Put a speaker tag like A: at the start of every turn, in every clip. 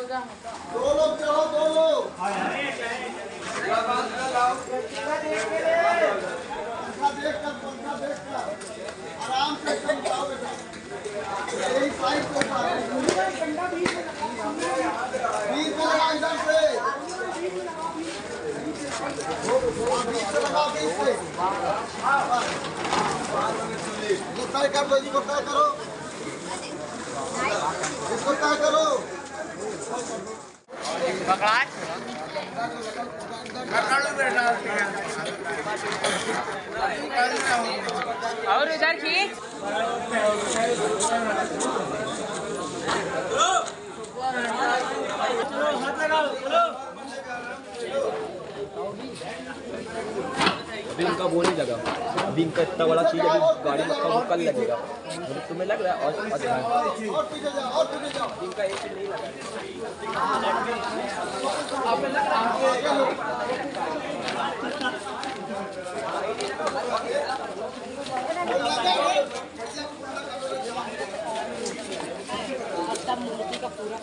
A: दो लोग चलो, दो लोग पंखा देख कर आराम से समझाओ बेटा। यही साइड को बीच में लगा, इधर से बीच से लगा, बीच से इसको तय कर दो, इसको तय करो, इसको तय करो।
B: और इधर खींच।
C: अभी उनका वो नहीं लगा, अभी इनका इतना बड़ा चीज अभी गाड़ी में कल लगेगा, तुम्हें लग रहा है? और इनका एक चीज नहीं लगा।
B: मूर्ति का पूरा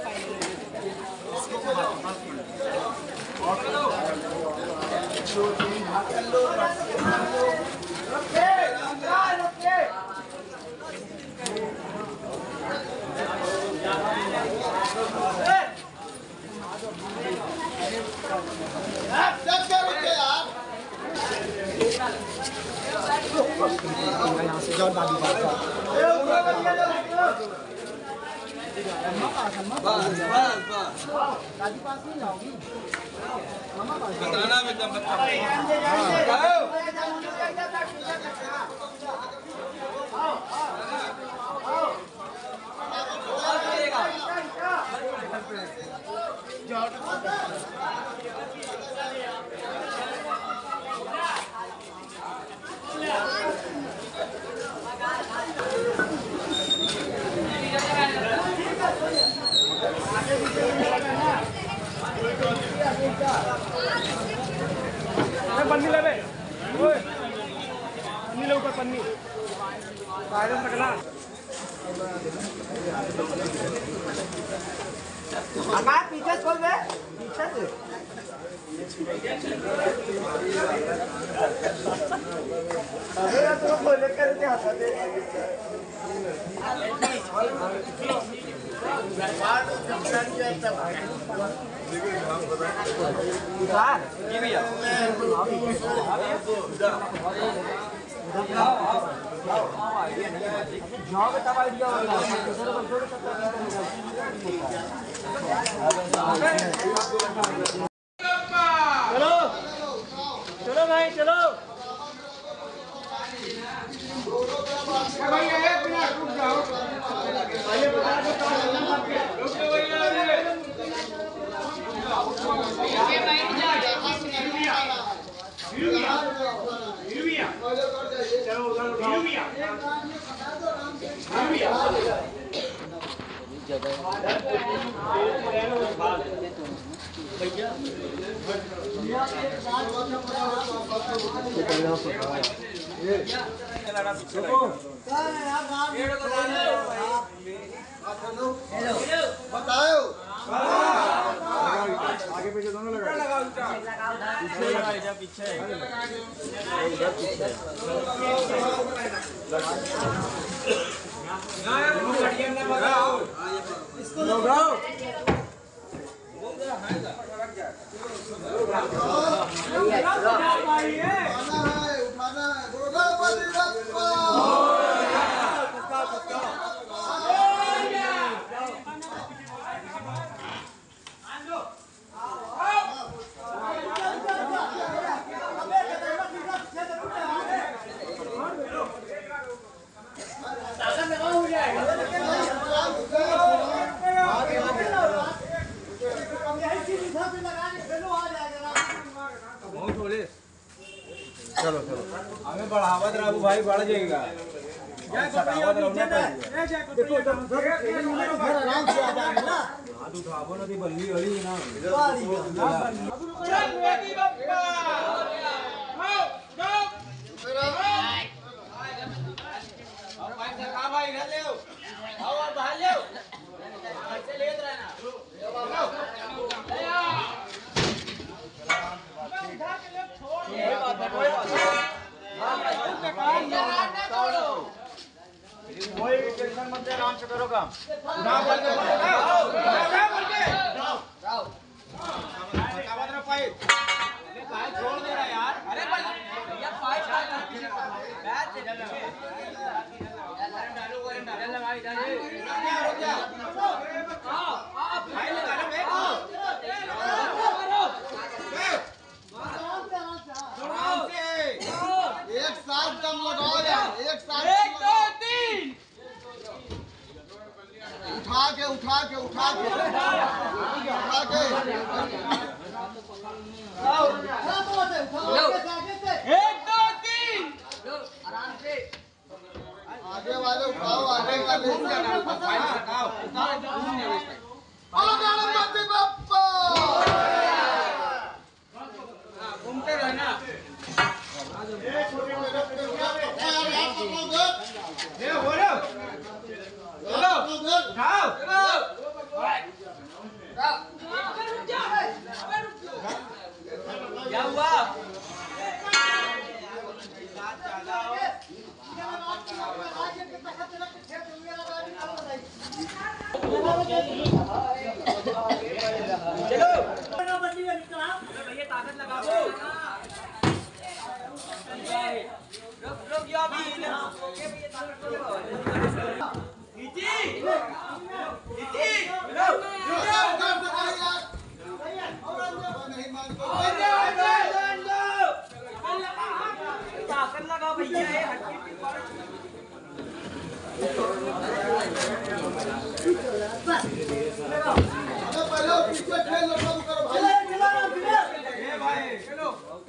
D: पन्नी ले पन्नी ले ऊपर पन्नी रखना। पीछे खोल दे, पीछे से तो खोल कर हटा दे। चलो चलो भाई चलो भाई, एक मिनट रुक जाओ। पहले बता दो
A: बताओ
D: आगे पीछे दोनों लगाओ, पीछे लगाओ, पीछे इसको लगाओ। चलो चलो हमें बढ़ावत रहा भाई, बढ़ जाएगा। देखो आराम से आ जाएगा ना, हाथ उठाओ ना, बल्ली हड़ी ना भाई कोई टेंशन मत ले, आराम से करो काम। छोड़ दे रहा यार। अरे भैया
A: एक साथ दम लगाओ यार, एक साथ।
B: 1 2 3
A: उठा के उठा के उठा के उठा के
B: 1 2 3
A: आगे वाले उठाओ, आगे वाले हेलो गणपति बप्पा।
B: घूमते रहना। क्या हुआ? चलो भैया ताकत लगाओ। रुक जाओ अभी। ताकत लगाओ भैया।
A: पहले पीछे खेल लो, सब करो भाई।
B: चलो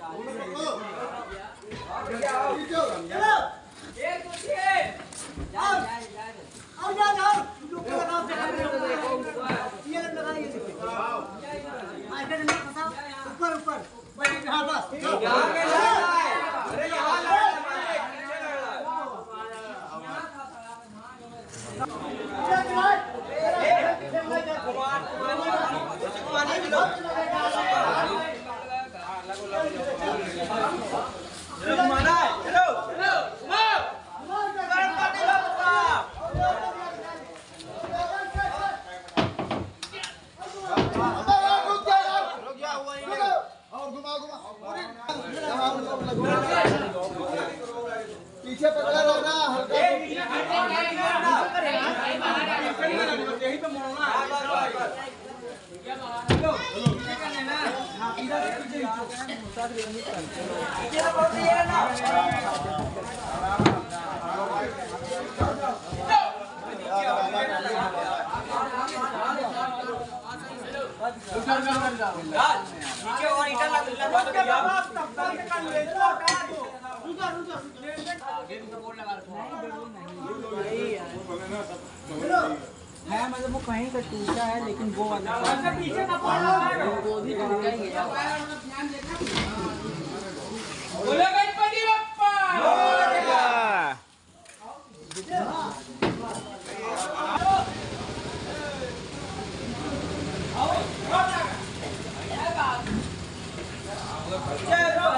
A: पीछे पकड़े रहना, हल्का
B: यहीं पे मोड़ना। नीचे और ईटा लग है मतलब वो कहीं का टूटा है, लेकिन वो वाला पीछे का वो भी टूट गया। बोलो गणपति बप्पा। चलो